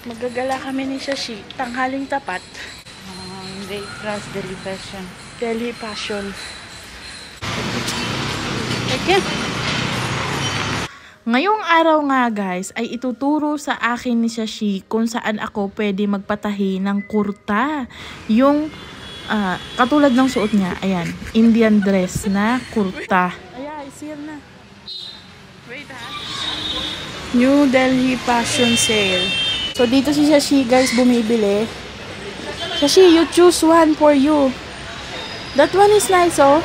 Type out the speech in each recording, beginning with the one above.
Magagala kami ni Shashi. Tanghaling tapat. They cross Delhi Fashion. Delhi Fashion. Okay. Ngayong araw nga guys, ay ituturo sa akin ni Shashi kung saan ako pwede magpatahi ng kurta. Yung katulad ng suot niya, ayan, Indian dress na kurta. Ayan, sale na. Wait ha. New Delhi Fashion Sale. So dito si Shashi guys bumibili. Shashi, you choose one for you. That one is nice, oh.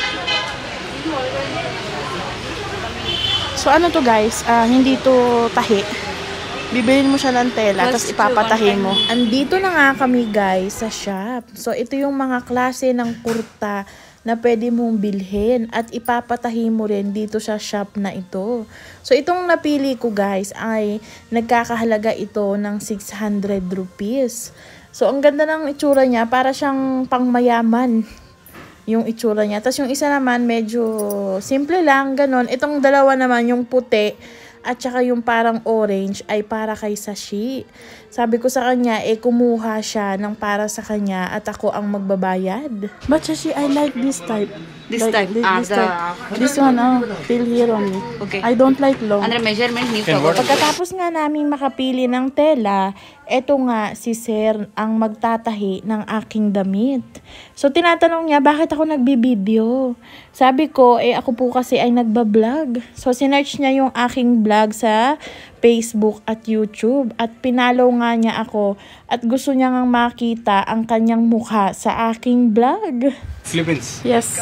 So ano to guys, hindi to tahi. Bibilin mo siya ng tela, tapos ipapatahi mo. Andito na nga kami guys sa shop. So ito yung mga klase ng kurta na pwede mong bilhin at ipapatahi mo rin dito sa shop na ito. So itong napili ko guys ay nagkakahalaga ito ng 600 rupees. So ang ganda ng itsura niya, para siyang pangmayaman yung itsura niya. Tapos yung isa naman medyo simple lang, ganon. Itong dalawa naman, yung puti at saka yung parang orange ay para kay Shashi. Sabi ko sa kanya, kumuha siya ng para sa kanya at ako ang magbabayad. But Shashi, I like this type. This type? This one, feel here only. Okay. I don't like long. Under measurement, Pagkatapos nga namin makapili ng tela, eto nga si Sir ang magtatahi ng aking damit. So tinatanong niya, bakit ako nagbibideo? Sabi ko, ako po kasi ay nagbablog. So sinearch niya yung aking vlog sa Facebook at YouTube at pinalaw nga niya ako at gusto niya ngang makita ang kanyang mukha sa aking vlog. Philippines. Yes.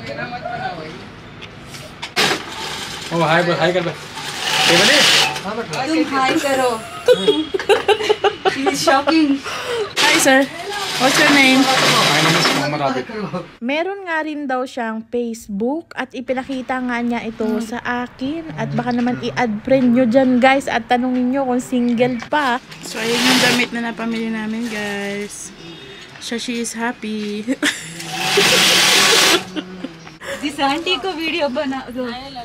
Oh, hi kar bhai. Hey buddy. तुम हाय करो. It is shocking. Hi sir. What's your name? My name is Muhammad Abid. Meron nga rin daw siyang Facebook at ipinakita nga niya ito sa akin at baka naman i-add friend nyo dyan guys at tanungin nyo kung single pa. So ayun yung damit na napamili namin guys. Shashi is happy. This auntie को video बना दो.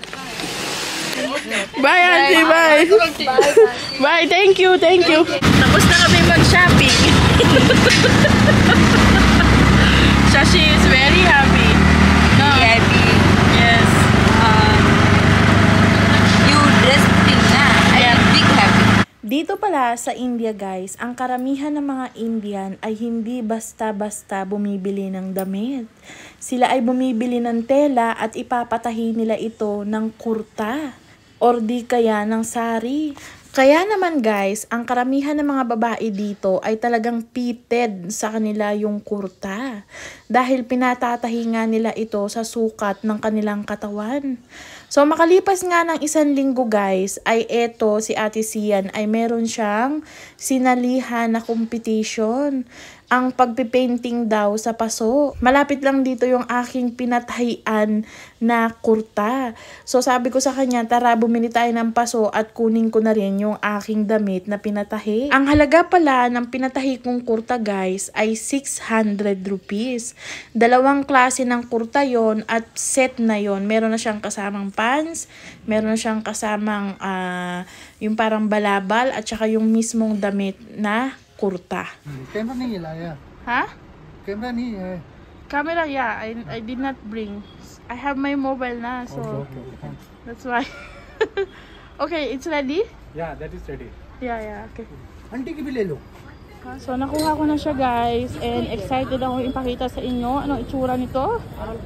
Bye auntie, bye. Bye, thank you, thank you. Tapos na kami mag-shopping. Shashi is very happy. No? Happy. Yes. You dress pink na. I am big happy. Dito pala sa India guys, ang karamihan ng mga Indian ay hindi basta-basta bumibili ng damit. Sila ay bumibili ng tela at ipapatahi nila ito ng kurta or di kaya ng sari. Kaya naman guys, ang karamihan ng mga babae dito ay talagang fitted sa kanila yung kurta. Dahil pinatatahi nga nila ito sa sukat ng kanilang katawan. So makalipas nga ng 1 linggo guys, ay eto si Ate Sian ay meron siyang sinalihan na competition. Ang pagpipainting daw sa paso. Malapit lang dito yung aking pinatahian na kurta. So sabi ko sa kanya, tara bumili tayo ng paso at kunin ko na rin yung aking damit na pinatahi. Ang halaga pala ng pinatahi kong kurta guys ay 600 rupees. Dalawang klase ng kurta yon at set na yon. Meron na siyang kasamang pants, meron na siyang kasamang yung parang balabal at saka yung mismong damit na kurta. Camera nahi laya. Ha? Camera nahi hai. Camera, yeah. I did not bring. I have my mobile na, so Okay. that's why. Okay, it's ready? Yeah, that is ready. Yeah, okay. Auntie ki bhi le lo. So, nakuha ko na siya guys. And excited ako ipakita sa inyo. Anong itsura nito?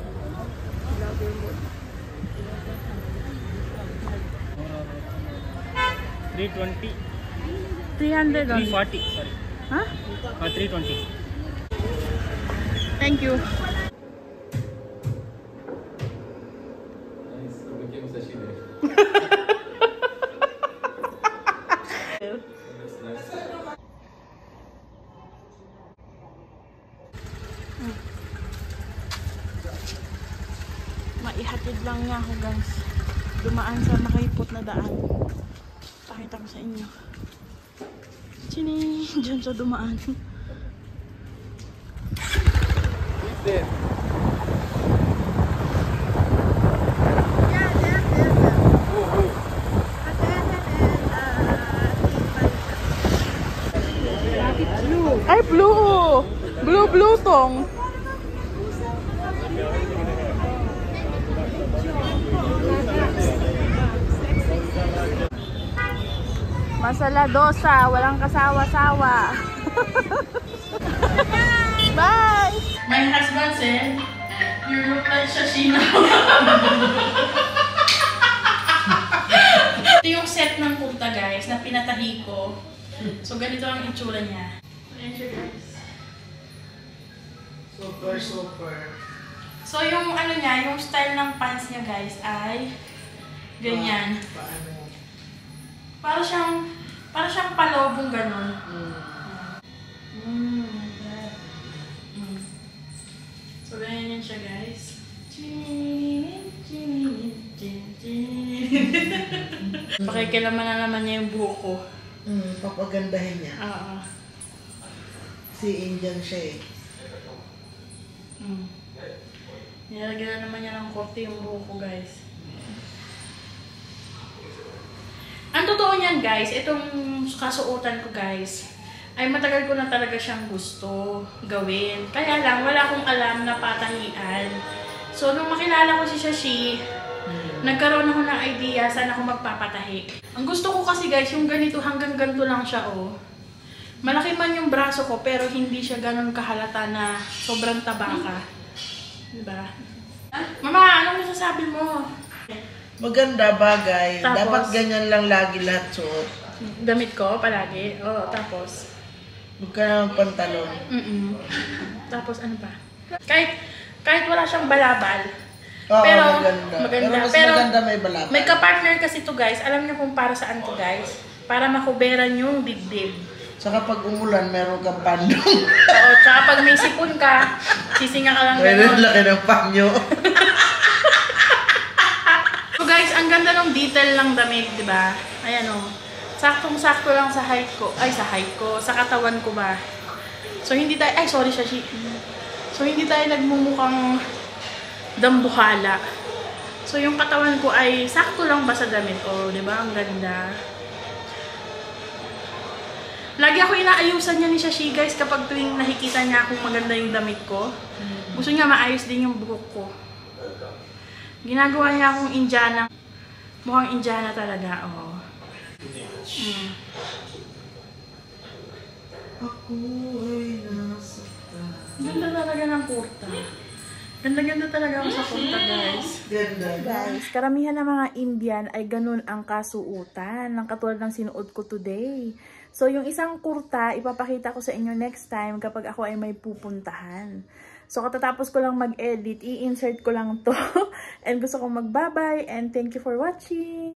320. 300 only. 340, sorry. Huh? 320. Thank you. Maihatid lang niya ako guys. Dumaan sa makaipot na daan. Pakita ko sa inyo. Chini, dyan sa dumaan. There. Ay, blue! Blue tong. Masala dosa, walang kasawa-sawa. Bye! My husband said, you look like Shashina. Ito yung set ng kurta guys, na pinatahi ko. So ganito ang itsura niya. Ayan siya guys. Super. So yung ano niya, yung style ng pants niya guys ay ganyan. Paano? Para siyang palobong ganon. So ganyan yan siya guys. Pakikilaman na naman niya yung buhok ko. Papagandahin niya. Oo. Si Indian siya eh. Nilagyan na naman niya ng korte yung buhok ko guys. Ang totoo niyan guys, itong kasuotan ko guys, ay matagal ko na talaga siyang gusto gawin. Kaya lang, wala akong alam na patahian. So, nung makilala ko si Shashi, nagkaroon ako ng idea saan ako magpapatahi. Ang gusto ko kasi guys, yung ganito hanggang ganito lang siya oh. Malaki man yung braso ko, pero hindi siya ganun kahalata na sobrang tabaka. Diba? Mama, anong masasabi mo? Maganda bagay. Tapos? Dapat ganyan lang lagi lahat suot. Damit ko palagi? Oo, tapos? Huwag ka na pantalon. Tapos ano pa? Kahit wala siyang balabal. Oo, pero maganda. Pero mas Pero maganda may balabal. may kapartner kasi to guys. Alam niyo kung para saan to guys? Para makuberan yung dibdib. Saka pag umulan, meron kang pandong. Oo, tsaka pag may sipon ka, sisinga ka lang Meron gano'n. laki ng panyo. So guys, ang ganda ng detail ng damit, di ba? Ayan o. Saktong-sakto lang sa height ko. Ay, sa height ko. Sa katawan ko ba? So hindi tayo, ay sorry Shashi. So hindi tayo nagmumukhang dambuhala. So yung katawan ko ay sakto lang ba sa damit? O, di ba? Ang ganda. Lagi ako inaayusan niya ni Shashi guys kapag tuwing nakikita niya kung maganda yung damit ko. Gusto niya maayos din yung buhok ko. Ginagawa niya akong Indiana. Mukhang Indiana talaga, oh. Ako ay nasaktan. Ganda talaga ng kurta. Ganda-ganda talaga ako sa kurta, guys. Ganda. Guys, karamihan ng mga Indian ay ganun ang kasuutan ng katulad ng sinuot ko today. So, yung isang kurta, ipapakita ko sa inyo next time kapag ako ay may pupuntahan. So, katatapos ko lang mag-edit, i-insert ko lang to. And gusto kong mag-bye-bye and thank you for watching!